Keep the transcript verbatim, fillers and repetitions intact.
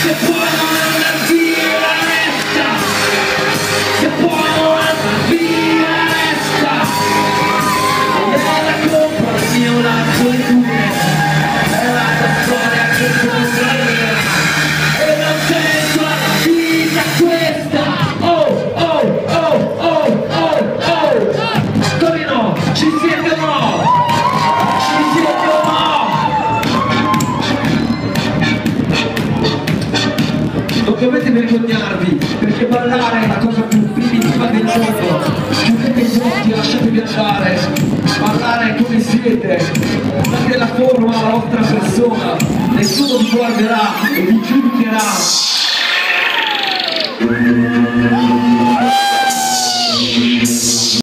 Dovete vergognarvi, perché ballare è la cosa più primitiva del mondo. Chiudete gli occhi, lasciatevi andare. Ballare è come siete, date la forma alla vostra persona, nessuno vi guarderà e vi giudicherà.